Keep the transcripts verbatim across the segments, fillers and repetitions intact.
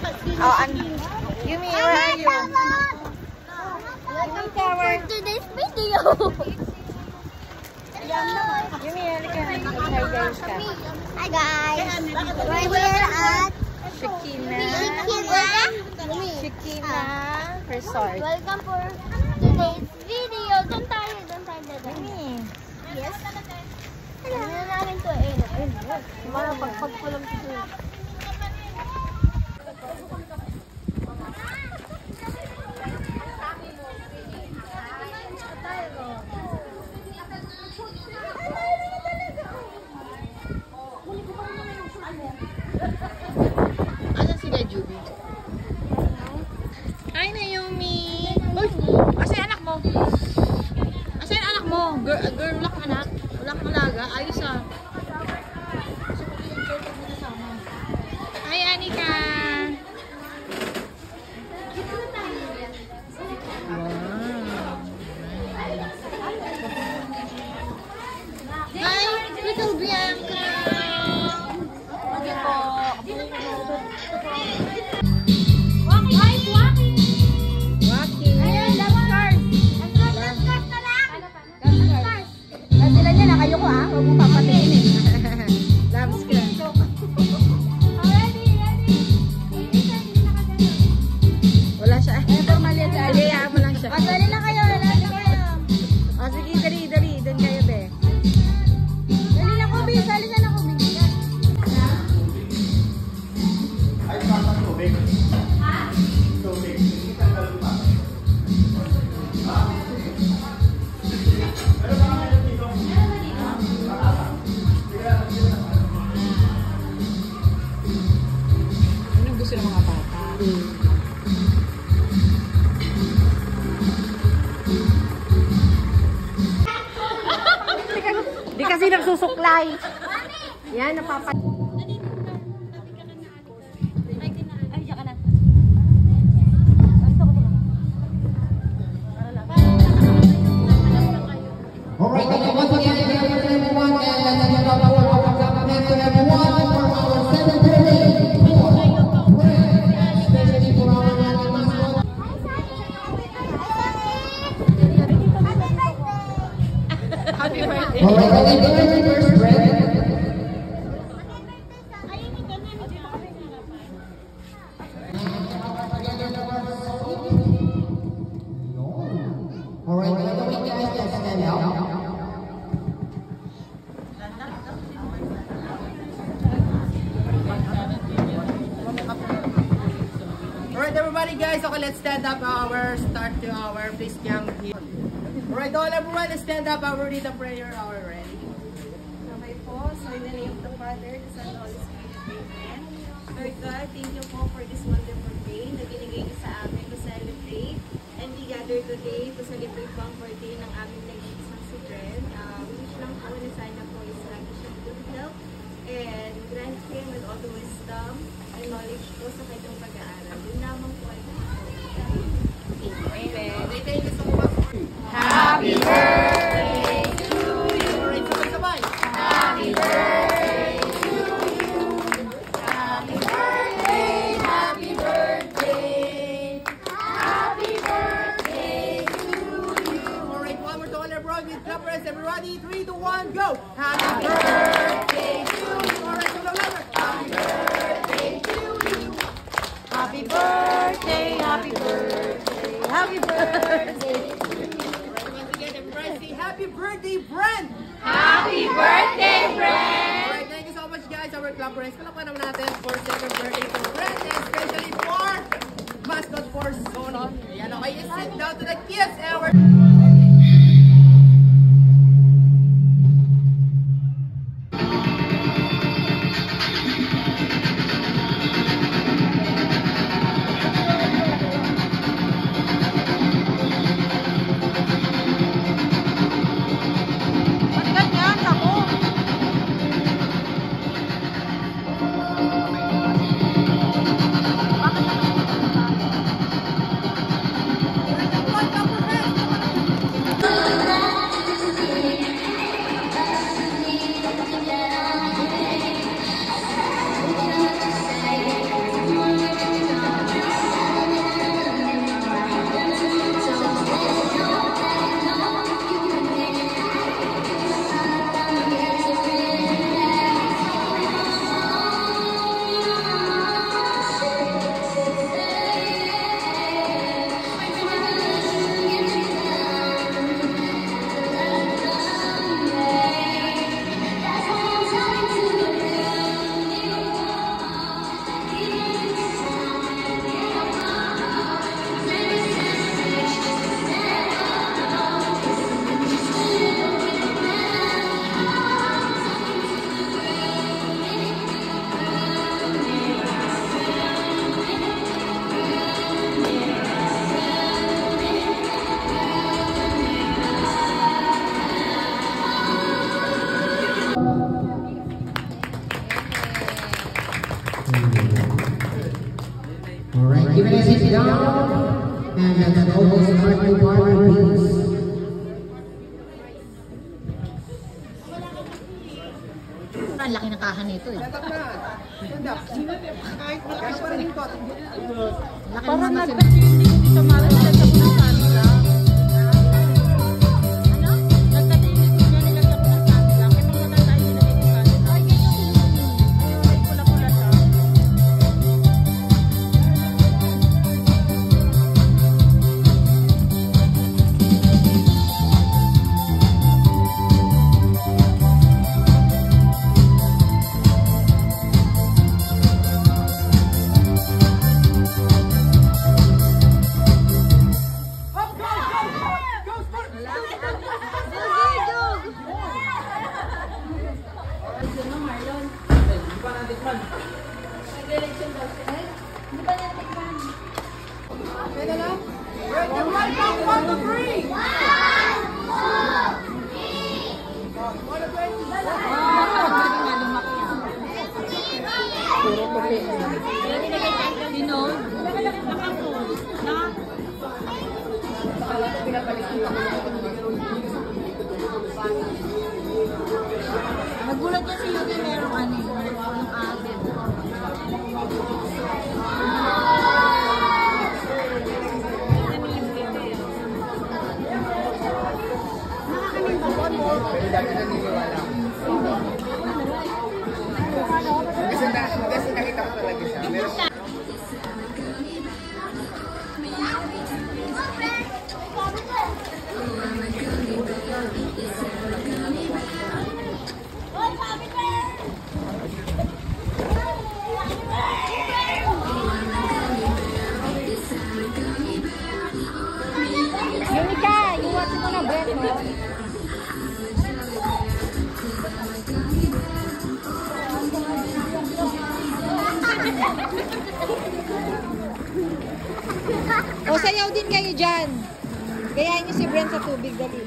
Oh, and Yumi, where are you? Welcome for today's video. Yumi, halika na. Hi guys ka. Hi guys. We're here at Shikina. Shikina. Shikina Resort. Welcome for today's video. Doon tayo, doon tayo, doon. Yes. Ano na namin to eh. Mga pagpagpulang ito. Asan si Juby? Hi Naomi! Uy! Asa yung anak mo? Asa yung anak mo? Girl, girl wala kang anak? Wala kang alaga? Ayos ah. Hi Anika! Hi Little Bianca! Di kasi nagsusuklay. Yan, napapa... Alright, thank you once again, everyone, and let's give up for our government to everyone for our seventh birthday. Especially for our young mascot. Happy birthday! Alright, thank you very much, first friend. Alright, we're going guys to stand out. Alright everybody guys, okay, let's stand up our start to our please young here. Alright all everyone, let's stand up our read the prayer already. Okay po, so in the name of the Father, the Son, and the Holy Spirit, Amen. Lord God, thank you po for this wonderful day na binigay niyo sa amin to celebrate and we gather today to celebrate po ang birthday ng aming nag-iisang si Dren. Uh, we wish lang po na sana po is lagi siyang good health and grant him with all the wisdom and knowledge po sa kanyang pag-aaral. Yun lamang po ay Amen. Thank you so much. Happy birthday to you! Alright, sabay-sabay. Happy birthday to you! Happy birthday! Happy birthday! Happy birthday to you! Alright, one more to all everyone with clappers. Everybody, three, two, one, go! Happy birthday to you! Alright, so louder. Happy birthday to you! Happy birthday! Happy birthday! Happy birthday! Once again, everybody say happy birthday, Brent! Happy birthday, Brent! Alright, thank you so much guys. Our clappers. Palakpan naman natin for second birthday to Brent, and especially for mascot for Sony. Ayan, okay, just sit down to the kids and we're... One, couple friends, Alright, give it a sit down. And let's go to start the party, please. Ang laki ng kahan nito eh. Tatak na. Ganda. Kahit malakas pa rin yung tot. Laki ng mga nagpapili dito marami sa kanila. Ano? Nagpapili ko dyan nila sa kanila. Kaya mga tatay nila dito kanila. Ay, ay, pula-pula siya. Kaya lang. Right, the right back, one, two, three. Sino? Nakako. Na? Nagulat niya si Yuki merong ano yung atin. Pero dati naniniwala ako. Kasi na, kasi nakita ko talaga siya. Meron siya. Yunika, iwasin mo na bread mo. O, sayaw din kayo dyan. Gayahin niyo si Bren sa tubig, dali.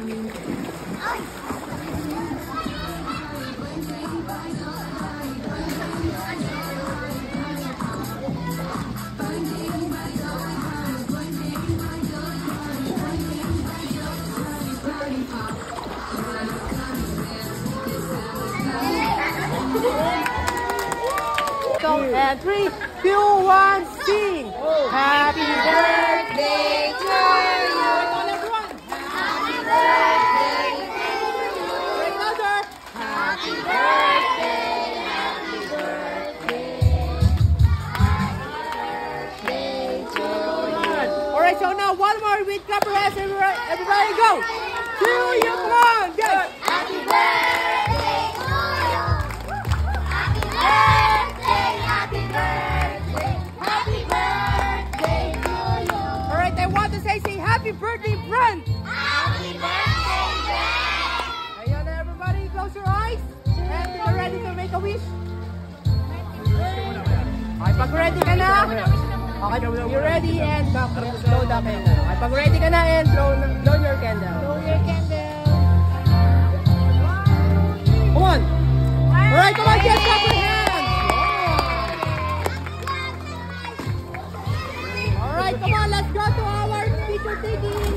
And three, two, one, sing! Happy birthday to you! Happy birthday to you! Another! Happy birthday, happy birthday, happy birthday to you! Alright, so now one more with clap your hands, everybody, everybody go! To you, come on! Go! Happy birthday to you. Happy birthday, happy birthday, happy birthday to you. Alright, I want to say, say happy birthday, friend! Happy birthday, friend. Ayan na, everybody, close your eyes. And you're ready to make a wish. Okay, pag ready ka na. Okay, you're ready and back, blow the candle. Okay, pag ready ka na and blow, blow your candle. Blow your candle. Come on. Alright, come on, just clap your hands. Alright, come on, let's go to our picture taking.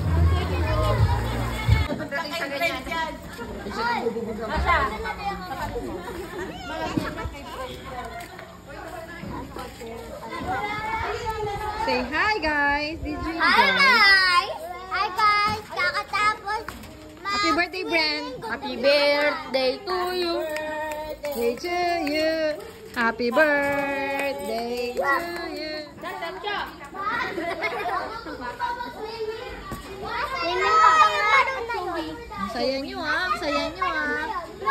Say hi, guys. Did you enjoy? Hi guys! Hi guys! Kakatapos Happy birthday, Bren. Happy birthday to you. Birthday to you. Happy birthday to you. Ang saya nyo ah. Ang saya nyo ah.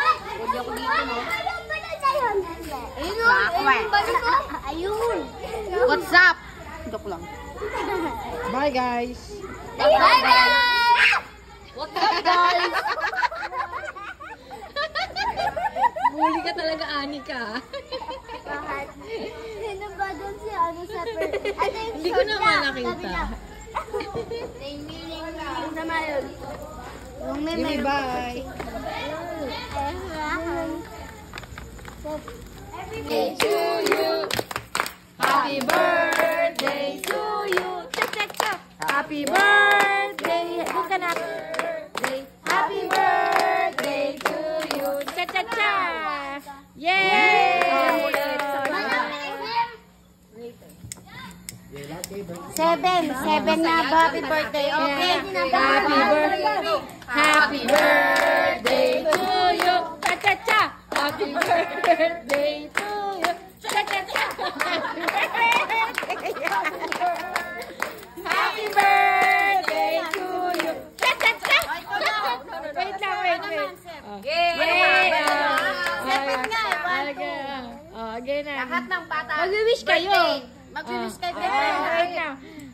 Ayun! What's up? Joke lang. Bye, guys. Bye guys! What's up, guys? Muli ka talaga, Anika. Bakit? Sino ba doon si ano sa per... Ito yung Hindi ko short naman niya. nakita. Sabi niya. Yung sama yun. Yung may Sige, bye. Happy Birthday to you. Happy birthday. Happy birthday. Doon ka na. Happy birthday to you. Cha-cha-cha. Yay! Seven. Seven na. Happy birthday. Okay. Happy birthday. Happy birthday to you. Cha-cha-cha. Happy birthday to you. Cha-cha-cha. Happy birthday to you. Cha-cha-cha. Wait lang, wait, wait. Yay! Seven nga. Oh, again na. Lahat ng bata. Mag-wish kayo. Mag-wish kayo. Wait lang.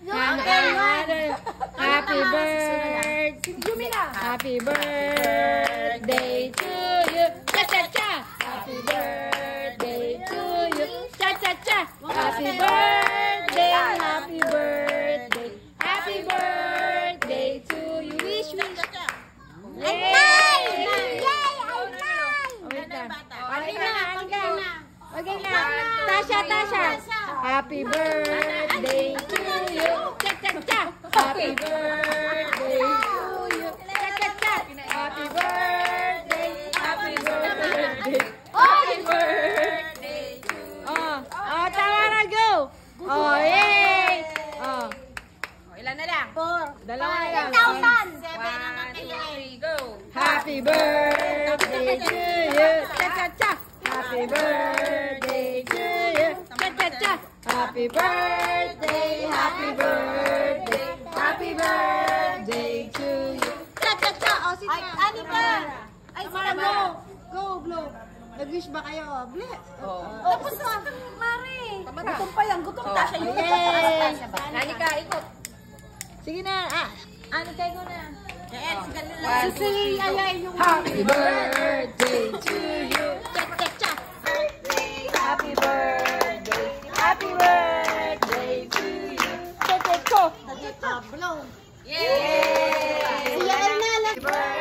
Happy birthday. Happy birthday to you. Cha-cha-cha. Happy birthday to you. Cha-cha-cha. Happy birthday. Happy birthday. Happy birthday to you. Wish, wish. Yay! Yay! Wait lang. Okay na, okay na. Okay na. Tasha, Tasha. Happy birthday to you. Cha-cha-cha. Happy birthday to you. Cha-cha-cha. Happy birthday. Happy birthday. Happy birthday to you. Oh, oh, tama na, go. Oh, yay. Oh. Ilan na lang? Four. Dalawa na lang. Thousand. Seven ang nakalagay. Go! Happy birthday to you. Cha-cha-cha. Happy birthday to you. Cha-cha-cha. Happy birthday. Happy birthday. Happy birthday to you. Cha-cha-cha. O, si Ay, ano ka? Ay, sila mo. Go, Blow. Nag-wish ba kayo? Ble. Tapos na. Mari. Gutom pa yan, gutom ta siya yun. Yay. Nani ka, ikot. Sige na. Ah. Ano kayo na? Yes, ganun lang. Si ayayin yung Happy birthday to you. cha-cha-cha. Happy birthday. Happy birthday to you. Cha-cha-cha. Cha-cha-cha. Blow. Yay! Siya ay nalag.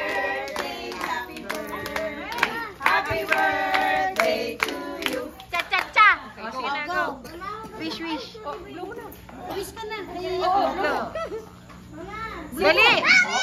Happy birthday to you. Cha-cha-cha. O, sige na, go. Wish, wish. Wish ka na. Dali!